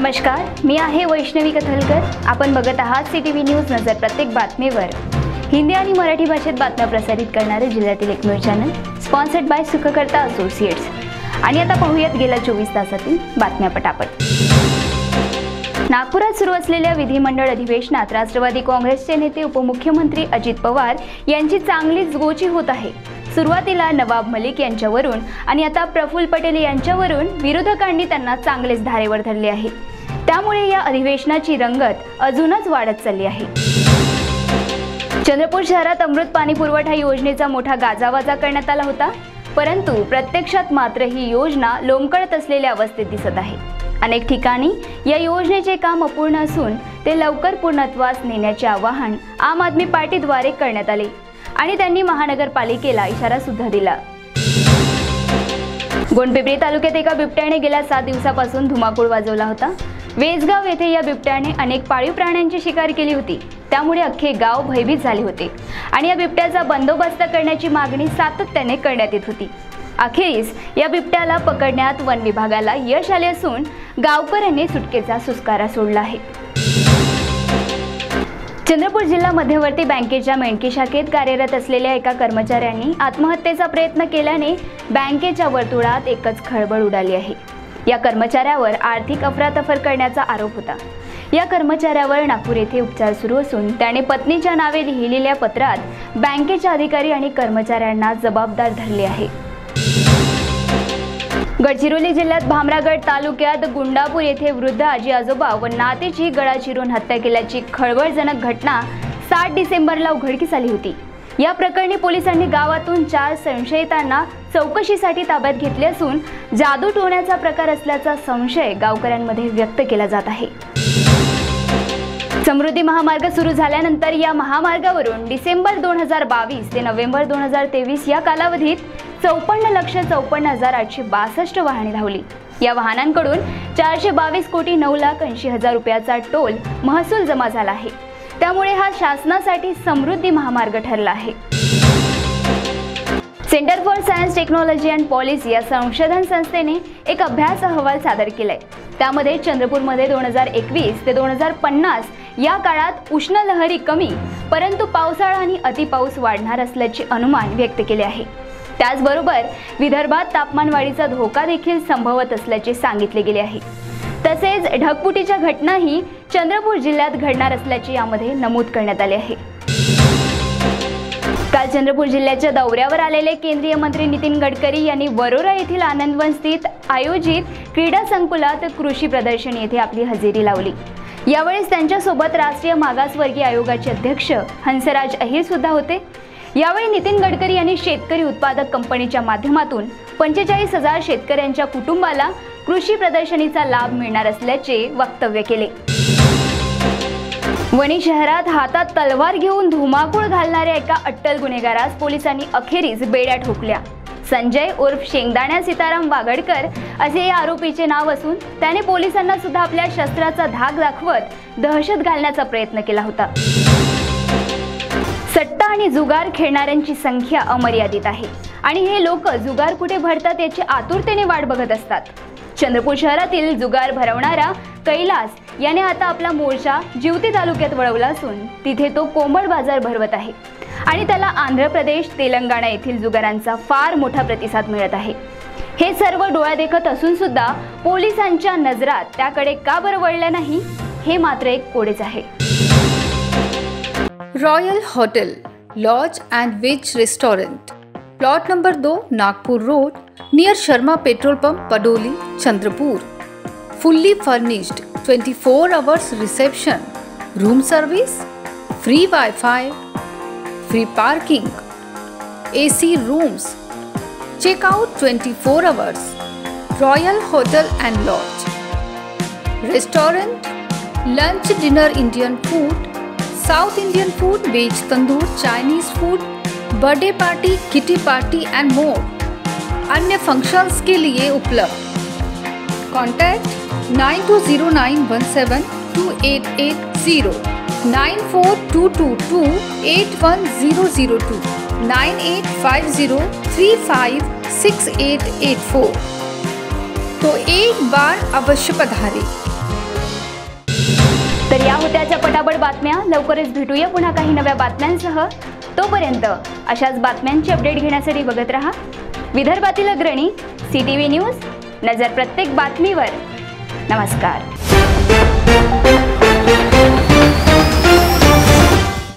नमस्कार, मी आहे वैष्णवी कथलकर। आपण बघत आहात CTV न्यूज नजर। प्रत्येक बातमीवर हिंदी आणि मराठी भाषेत बातम्या प्रसारित करणारे जिल्ह्यातील एकमेव channel, sponsored by Sukhkarta associates. आणि आता पाहूयात गेल्या 24 तासातील बातम्या पटापट। नागपुरात सुरू असलेल्या विधिमंडळ अधिवेशनात राष्ट्रवादी काँग्रेसचे नेते उपमुख्यमंत्री अजित पवार यांची चांगलीच गोची होत आहे। सुरुवातीला नवाब मलिक यांच्यावरून आणि आता प्रफुल्ल पटेल यांच्यावरून विरोधकांनी त्यांना चांगलेच धारेवर धरले आहे। त्यामुळे या अधिवेशनाची रंगत अजूनच वाढत चालली आहे। चंद्रपूर शहरात अमृत पाणी पुरवठा योजनेचा मोठा गाजावाजा करण्यात आला होता, परंतु प्रत्यक्षात मात्र ही योजना लोंबकळत असलेल्या अवस्थेत दिसत आहे। अनेक ठिकाणी या योजनेचे काम अपूर्ण असून ते लवकर पूर्णत्वास नेण्याचे आवाहन आम आदमी पार्टीद्वारे करण्यात आले आणि त्यांनी महानगरपालिकेला इशारा सुद्धा दिला। गोंडपिंपरी तालुक्यात एका बिबट्याने गेल्या 7 दिवसापासून धुमाकूळ वाजवला होता। वेजगाव येथे या बिबट्याने अनेक पाळीव प्राण्यांची शिकार केली होती, त्यामुळे अख्खे गाव भयभीत झाले होते आणि या बिबट्याचा बंदोबस्त करण्याची मागणी सातत्याने करण्यात येत होती। अखेरीस या बिबट्याला पकडण्यात वन विभागाला यश आले असून गावकऱ्यांनी सुटकेचा सुस्कारा सोडला आहे। चंद्रपूर जिल्हा मध्यवर्ती बँकेच्या मेणकी शाखेत कार्यरत असलेल्या एका कर्मचाऱ्यांनी आत्महत्येचा प्रयत्न केल्याने बँकेच्या वर्तुळात एकच खळबळ उडाली आहे। या कर्मचाऱ्यावर आर्थिक अफरातफर करण्याचा आरोप होता। या कर्मचाऱ्यावर नागपूर येथे उपचार सुरू असून त्याने पत्नीच्या नावे लिहिलेल्या पत्रात बँकेच्या अधिकारी आणि कर्मचाऱ्यांना जबाबदार धरले आहे। गडचिरोली जिल्ह्यात भामरागड तालुक्यात गुंडापूर येथे वृद्ध आजी आजोबा व नातेची गळा चिरून हत्या केल्याची खळबळजनक घटना 7 डिसेंबरला उघडकीस आली होती। या प्रकरणी पोलिसांनी गावातून 4 संशयितांना चौकशीसाठी ताब्यात घेतले असून जादू टोण्याचा प्रकार असल्याचा संशय गावकऱ्यांमध्ये व्यक्त केला जात आहे। समृद्धी महामार्ग सुरू झाल्यानंतर या महामार्गावरून डिसेंबर 2022 ते नोव्हेंबर 2023 या कालावधीत 54,54,862 वाहने धावली। या वाहनांकडून 422,09,80,000 रुपयाचा टोल महसूल जमा झाला आहे। त्यामुळे हा शासनासाठी समृद्धी महामार्ग ठरला आहे। Centre for science technology and policy या संशोधन संस्थेने एक अभ्यास अहवाल सादर केलाय। त्यामध्ये चंद्रपूरमध्ये 2021 ते 2050 या काळात उष्ण लहरी कमी, परंतु पावसाळा आणि अतिपाऊस वाढणार असल्याचे अनुमान व्यक्त केले आहे। त्याचबरोबर विदर्भात तापमानवाढीचा धोका देखील संभवत असल्याचे सांगितले गेले आहे। तसेच ढगफुटीच्या घटनाही चंद्रपूर जिल्ह्यात घडणार असल्याचे यामध्ये नमूद करण्यात आले आहे। काल चंद्रपूर जिल्ह्याच्या दौऱ्यावर आलेले केंद्रीय मंत्री नितीन गडकरी यांनी वरोरा येथील आनंदवन स्थित आयोजित क्रीडा संकुलात कृषी प्रदर्शनी येथे आपली हजेरी लावली। यावेळेस त्यांच्यासोबत राष्ट्रीय मागासवर्गीय आयोगाचे अध्यक्ष हंसराज अहिर सुद्धा होते। यावेळी नितीन गडकरी यांनी शेतकरी उत्पादक कंपनीच्या माध्यमातून 45,000 शेतकऱ्यांच्या कुटुंबाला कृषी प्रदर्शनीचा लाभ मिळणार असल्याचे वक्तव्य केले। वणी शहरात हातात तलवार घेऊन धुमाकूळ घालणाऱ्या एका अट्टल गुन्हेगारास पोलिसांनी अखेरीस बेड्या ठोकल्या। संजय उर्फ शेंगदाण्या सीताराम वागडकर असे या आरोपीचे नाव असून त्याने पोलिसांना सुद्धा आपल्या शस्त्राचा धाक दाखवत दहशत घालण्याचा प्रयत्न केला होता। सट्टा आणि जुगार खेळणाऱ्यांची संख्या अमर्यादित आहे आणि हे लोक जुगार कुठे भरतात याची आतुरतेने वाट बघत असतात। चंद्रपूर शहरातील जुगार भरवणारा कैलास याने आता आपला मोर्चा जिवती तालुक्यात वळवला असून तिथे तो कोंबड बाजार भरवत आहे आणि त्याला आंध्र प्रदेश, तेलंगणा येथील जुगारांचा फार मोठा प्रतिसाद मिळत आहे। हे सर्व डोळ्यादेखत असून सुद्धा पोलिसांच्या नजरात त्याकडे का बरं वळलं नाही, हे मात्र एक कोडेच आहे। Royal hotel lodge and veg restaurant, plot number 2, Nagpur road, near Sharma petrol pump, Padoli, Chandrapur. Fully furnished, 24 hours reception, room service, free Wi-Fi, free parking, AC rooms, checkout 24 hours, Royal Hotel and Lodge, restaurant, lunch, dinner, Indian food, South Indian food, veg tandoor, Chinese food, birthday party, kitty party and more। अन्य functions के लिए उपलब्ध। Contact 9209172880, 9422281002, 9850356884। तो एक बार अवश्य पधारें। होत्याच्या पटापट बातम्या. लवकरच भेटूया पुन्हा काही नव्या बातम्यांसह. तोपर्यंत अशाच बातम्यांची अपडेट घेण्यासाठी बघत रहा विदर्भातील अग्रणी CTV न्यूज. नजर प्रत्येक बातमीवर. नमस्कार.